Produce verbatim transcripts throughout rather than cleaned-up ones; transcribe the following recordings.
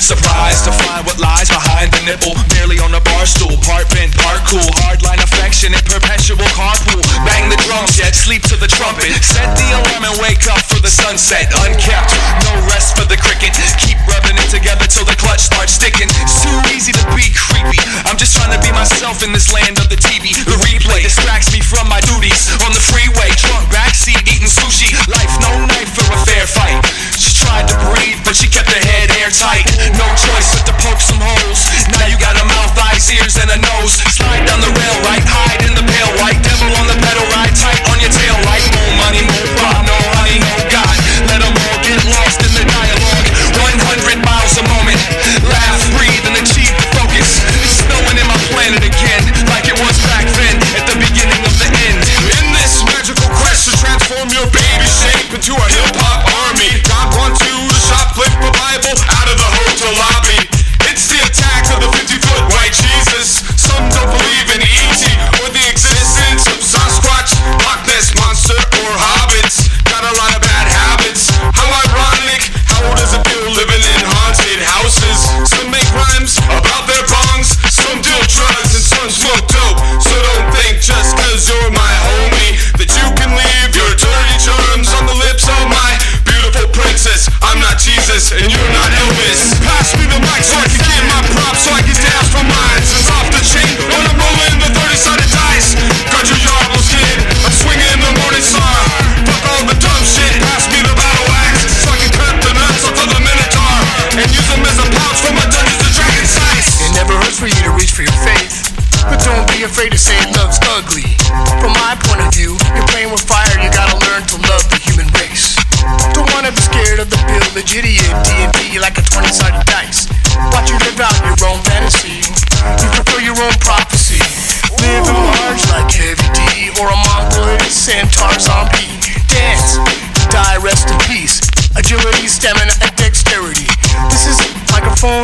Surprised to find what lies behind the nipple. Barely on the bar stool, part bent, part cool. Hardline affectionate, perpetual carpool. Bang the drums, yet sleep to the trumpet. Set the alarm and wake up for the sunset. Unkept, no rest for the cricket. Keep rubbing it together till the clutch starts sticking. It's too easy to be creepy. I'm just trying to be myself in this land of the T V. The replay distracts me from my duties. On the freeway, drunk backseat, eating sushi. Life, no knife for a fair fight. She tried to breathe, but she kept her head airtight. No choice but to poke some holes. Now you got a mouth, eyes, ears, and a nose. Slide down the rail, right, hide in the pale white. Devil on the pedal, ride tight on your tail light. More money, more pride, no honey, no God. Let them all get lost in the dialogue. one hundred miles a moment. Laugh, breathe, and achieve the focus. It's snowing in my planet again, like it was back then, at the beginning of the end. In this magical quest to transform your baby shape into a hip-hop army, God wants you to shoplift a Bible out of the hotel lobby. It's the attack of the fifty-foot white Jesus. Some don't believe in E T or the existence of Sasquatch, Loch Ness Monster, or hobbits. Got a lot of bad habits. How ironic. How does it feel living in haunted houses? Some make rhymes about their bongs, some deal drugs, and some smoke dope. So don't think just cause you're my homie that you can leave your dirty germs on the lips of my beautiful princess. I'm not Jesus and you're not Elvis. Pass me the mic so I can get my props, so I can dance for mine. Since off the chain when I'm rolling the thirty-sided dice. Got your yarbles, kid. I'm swinging the morning star. Fuck all the dumb shit. Pass me the battle axe so I can cut the nuts off of the Minotaur and use them as a pouch for my Dungeons and Dragons dice. It never hurts for you to reach for your faith, but don't be afraid to say love's ugly. From my point of view, you're playing with fire, you gotta learn to love the human race. Don't wanna be scared of the village idiot D and D like a twenty-sided dice. Watch you live out your own fantasy. You fulfill your own prophecy. Live in large like Heavy D or a Mongolist and Tarzan B. Dance, die, rest in peace. Agility, stamina, and dexterity. This is a microphone.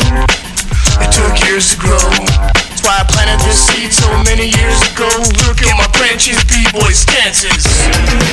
It took years to grow. That's why I planted this seed so many years ago. Look at my branches, B-boy stances.